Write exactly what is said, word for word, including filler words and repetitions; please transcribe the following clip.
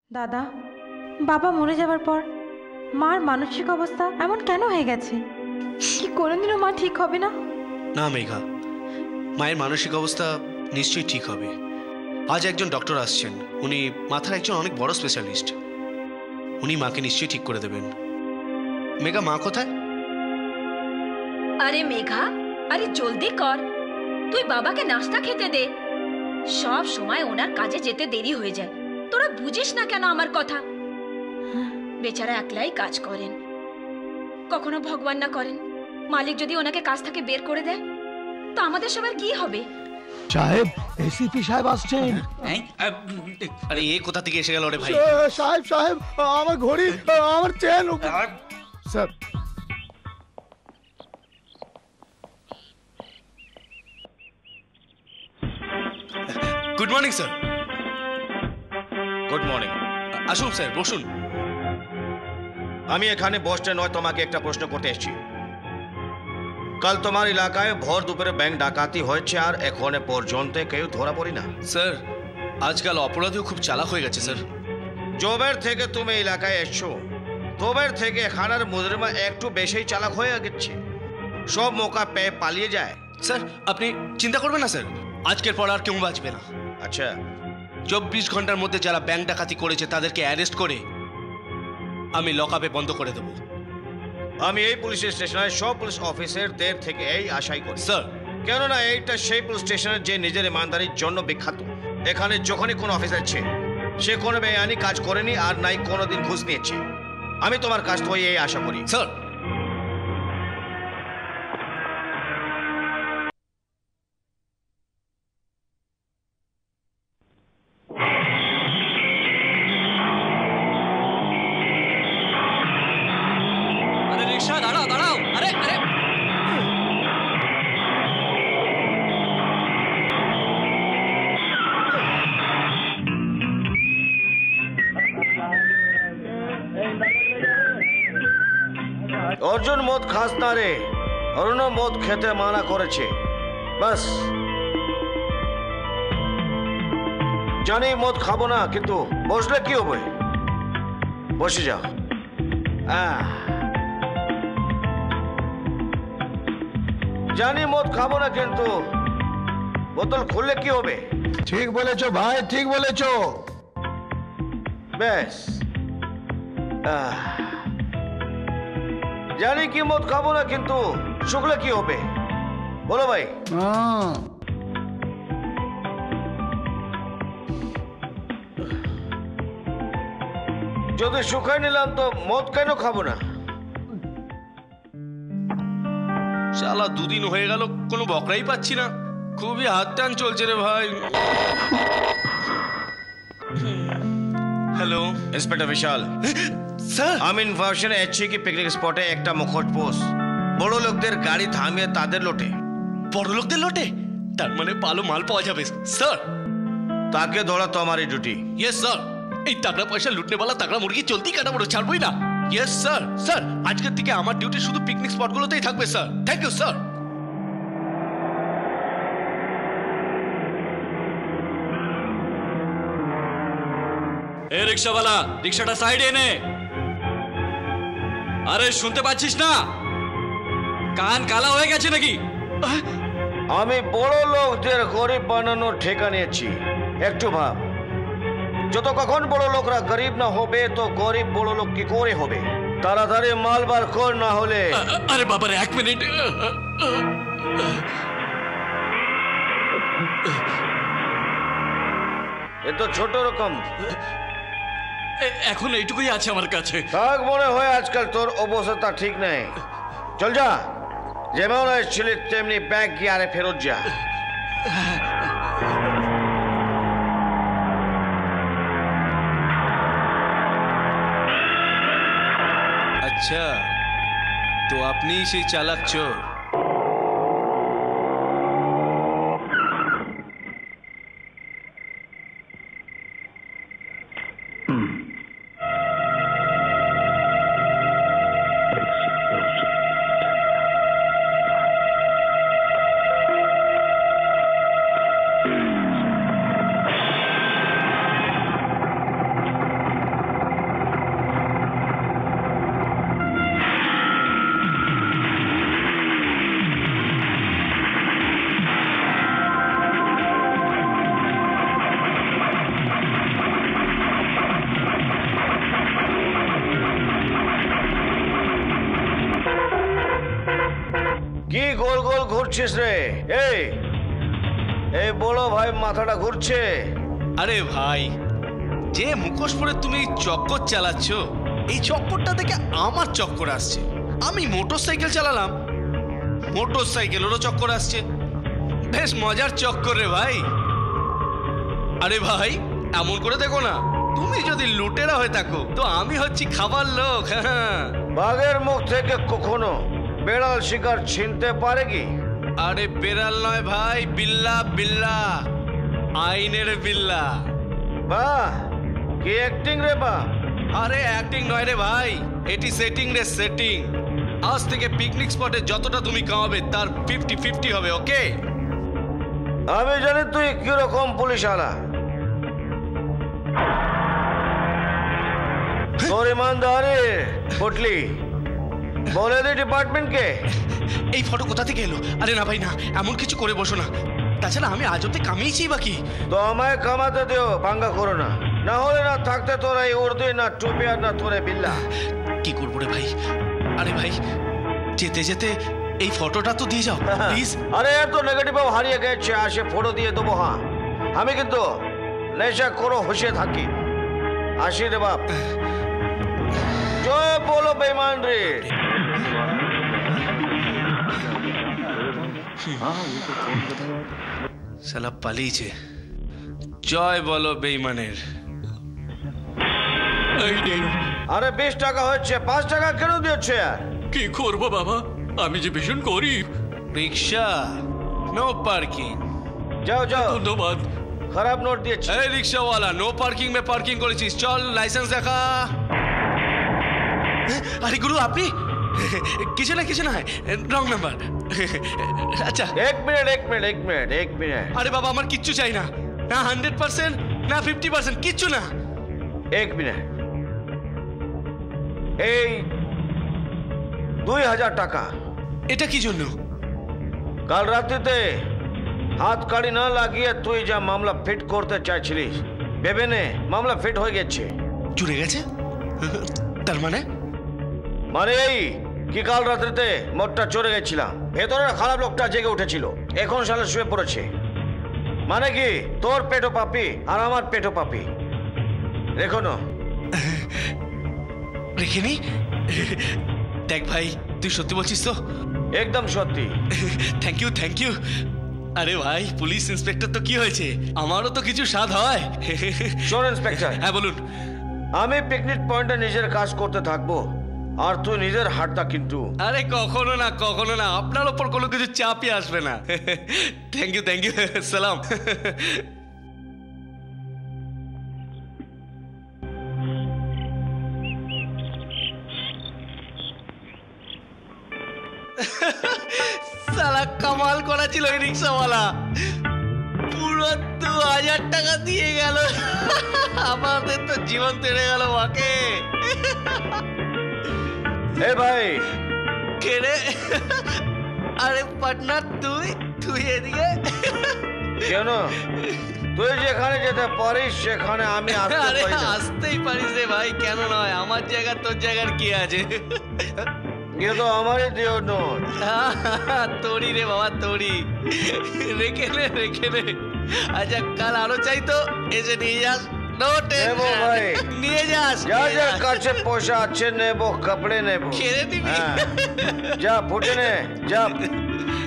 দাদা, বাবা মরে যাবার পর মার মানসিক অবস্থা এমন কেন হয়ে গেছে? কি কোনোদিনও মা ঠিক হবে না? না মেঘা, মায়ের মানসিক অবস্থা নিশ্চয়ই ঠিক হবে। আজ একজন ডক্টর আসছেন, উনি মাথার একজন অনেক বড় স্পেশালিস্ট। উনি মাকে নিশ্চয়ই ঠিক করে দেবেন। মেঘা, মা কোথায়? আরে মেঘা, আরে জলদি কর, তুই বাবাকে নাস্তা খেতে দে। সব সময় ওনার কাজে যেতে দেরি হয়ে যায়, তোরা বুঝিস না কেন আমার কথা? বেচারা একলাই কাজ করেন, কখনো ভগবান না করেন মালিক যদি ওনাকে কাজ থেকে বের করে দেয় তো আমাদের সবার কি হবে? সাহেব, এসিপি সাহেব আসছেন। আরে এ কোথা থেকে এসে গেল রে ভাই? সাহেব সাহেব, আমার ঘড়ি, আমার চেন। Sir, good morning sir. Good morning. আসুন স্যার, বসুন। আমি এখানে বসতে নয়, তোমাকে একটা প্রশ্ন করতে এসেছি। কাল তোমার এলাকায় ভর দুপুরে ব্যাংক ডাকাতি হয়েছে আর এখনো পর্যন্ত কেউ ধরা পড়ি না। স্যার, আজকাল অপরাধীও খুব চালাক হয়ে গেছে স্যার। জবের থেকে তুমি এলাকায় এসছো, তবের থেকে এখানের মুজরিমা একটু বেশি চালাক হয়ে গেছে, সব মৌকা পেয়ে পালিয়ে যায়। স্যার, আপনি চিন্তা করবেন না স্যার, আজকের পর আর কেউ বাঁচবে না। আচ্ছা, চব্বিশ ঘন্টার মধ্যে যারা ব্যাংক ডাকাতি করেছে তাদেরকে অ্যারেস্ট করে আমি লকআপে বন্ধ করে দেবো। আমি এই পুলিশ স্টেশনের সব পুলিশ অফিসারদের থেকে এই আশাই করি স্যার। কেননা এইটা সেই পুলিশ স্টেশনের যে নিজের ইমানদারির জন্য বিখ্যাত। এখানে যখনই কোনো অফিসার ছে, সে কোনো বেআইনি কাজ করেনি আর নাই কোনোদিন ঘুষ নিয়েছে। আমি তোমার কাছ থেকে এই আশা করি। স্যার, দাঁড়াও দাঁড়াও, আরে আরে অর্জুন মদ খাস না রে, অরুণ মদ খেতে মানা করেছে। বাস, জানি মদ খাবো না, কিন্তু বসলে কি হবে? বসে যাও। আহ জানি মদ খাবো না, কিন্তু বোতল খুললে কি হবে? ঠিক বলেছো ভাই, ঠিক বলেছো। বেশ, জানি কি মদ খাবো না, কিন্তু শুকলে কি হবে বলো ভাই? যদি শুকাই নিলাম তো মদ কেন খাবো না? শালা দুদিন হয়ে গেল কোনো বকরাই পাচ্ছি না, খুবই হাত টান চলছে রে ভাই। Hello inspector Bishal. স্যার, আমি ইনফরমেশন এসেছি কি পিকনিক স্পটে একটা মুখোশপোষ বড় লোকদের গাড়ি থামিয়ে তাদের লোটে। বড় লোকদের লোটে? তার মানে ভালো মাল পাওয়া যাবে স্যার। তাকে ধরা তোমারই ডিউটি। Yes sir. এই টাকা পয়সা লুটনেওয়ালা তাগড়া মুরগি চলতি কাটা বড় ছাড়বই না। Yes sir. স্যার, আজকের থেকে আমার ডিউটি শুধু পিকনিক স্পটগুলোতেই থাকবে স্যার। Thank you sir. এ রিক্সাওয়ালা, রিক্সাটা সাইডে এনে। আরে শুনতে পাচ্ছিস না? কান কালা হয়ে গেছে নাকি? আমি বড় লোকদের গরিব বানানোর ঠেকা নিয়েছি। একটু ভাব, যত কখন বড় লোকরা গরিব না হবে তো গরিব বড় লোক কি করে হবে? তাড়াতাড়ি মাল বার কর, না হলে। আরে বাবারে, এক মিনিট। এ তো ছোট রকম। এখন এইটুকুই আছে আমার কাছে। থাক, মনে হয় আজকাল তোর অবস্থা ঠিক নেই। চল যা, যেমন এসেছিলি তেমনি ব্যাগ গিয়ারে ফেরত যা। আচ্ছা, তো আপনি সেই চালাক চোর? গোল গোল ঘুরছিস রে? এই এই বড় ভাই মাথাটা ঘুরছে। আরে ভাই, যে মুখোশ পরে তুমি চক্কর চালাচ্ছ, এই চক্করটা দেখে আমার চক্কর আসছে। আমি মোটর সাইকেল চালালাম, মোটর সাইকেলেরও চক্কর আসছে। বেশ মজার চক্কর রে ভাই। আরে ভাই, এমন করে দেখো না, তুমি যদি লুটেরা হয়ে থাকো তো আমি হচ্ছি খাবার লোক। হ্যাঁ, বাঘের মুখ থেকে কখনো বেড়াল শিকার ছিনতে পারে কি? আরে বেড়াল নয় ভাই, বিল্লা বিল্লা, আইনের বিল্লা। বাহ, কি অ্যাক্টিং রে বা! আরে অ্যাক্টিং নয় রে ভাই, এটি সেটিং রে, সেটিং। আজ থেকে পিকনিক স্পটে যতটা তুমি কামাবে তার ফিফটি ফিফটি হবে, ওকে? আমি জানি তুই কিরকম পুলিশ আলা। তোর ইমানদারি পটলি বলে দি ডিপার্টমেন্টকে। এই ফটো কোথা থেকে এলো? আরে না ভাই না, এমন কিছু করে বসো না। তাছাড়া আমি আজ অব্দি কামিয়েছি বাকি। তো আমায় কামাতে দিও, পাঙ্গা করো না। না হলে না থাকতে তোরা এই উর্দু না টুপি আর না তোরে বিল্লা। কি করবো রে ভাই? আরে ভাই, যেতে যেতে এই ফটোটা তো দিয়ে যাও প্লিজ। আরে এর তো নেগেটিভ হারিয়ে গেছে, আসে ফটো দিয়ে দেবো। হ্যাঁ, আমি কিন্তু নেশা করো হুশে থাকি। আসি রে বাপ। জয় বলো বেঈমান রে। শালা পালিয়েছে। জয় বলো বেঈমানের। এই নিন। আরে বিশ টাকা হচ্ছে, পাঁচ টাকা কেন দিচ্ছে? কি করবো বাবা, আমি যে ভীষণ গরিব। রিক্সা নো পার্কিং। যাও যাও, ধন্যবাদ। খারাপ নোট দিয়েছি। এই রিক্সাওয়ালা, নো পার্কিং মে পার্কিং করেছিস, চল লাইসেন্স দেখা। আরে গুরু, আপনি? কিছু না কিছু না, রং নাম্বার। আচ্ছা এক মিনিট এক মিনিট এক মিনিট এক মিনিট আরে বাবা, আমার কিচ্ছু চাই না, না হান্ড্রেড পার্সেন্ট না ফিফটি পার্সেন্ট, কিচ্ছু না। এক মিনিট, এই দুই হাজার টাকা। এটা কি জন্য? কাল রাত্রিতে হাত কাড়ি না লাগিয়ে তুই যা মামলা ফিট করতে চাইছিলিস, ভেবে নে মামলা ফিট হয়ে গেছে। জুড়ে গেছে? তার মানে? মানে এই কি কাল রাত্রিতে মদটা চড়ে গেছিলাম, ভেতরের খারাপ লোকটা জেগে উঠেছিল, এখন সালে শুয়ে পড়েছে। মানে কি তোর পেটো পাপি আর আমার পেটো পাপি। রেখো না, রেখে নি। দেখ ভাই, তুই সত্যি বলছিস তো? একদম সত্যি। Thank you thank you. আরে ভাই, পুলিশ ইন্সপেক্টর তো কি হয়েছে, আমারও তো কিছু স্বাদ হয়। শোন ইন্সপেক্টর, হ্যাঁ বলুন। আমি পিকনিক পয়েন্টে নিজের কাজ করতে থাকবো, আর তুই নিজের হাটটা কিন্তু। আরে কখনো না কখনো না, আপনার ওপর কোনো কিছু চাপই আসবে না। থ্যাংক ইউ থ্যাংক ইউ, সালাম। সালা কামাল করা ছিল এই রিক্সাওয়ালা, পুরো দু হাজার টাকা দিয়ে গেল। আমাদের তো জীবন তেড়ে গেল মাকে। এ ভাই, কে রে? আরে পার্টনার, তুই তুই এদিকে কেন? তুই যেখানে যেতে পারিস সেখানে আমি আসতে আরে পারি না। আসতেই পারিস রে ভাই, কেন নয়? আমার জায়গা তোর জায়গার কি আছে? এ তো আমারই দিও নোট। তোরি রে বাবা, তোরি। রেখে নে রেখে নে। আচ্ছা, কাল আরো চাই তো এসে নিয়ে যাস। নো টেনশন, ভাই নিয়ে যাস। যা যা কাছে পয়সা আছে নেবো, কাপড়ে নেবো। খেলে দিবি? হ্যাঁ, যা ফুটে নে, যা।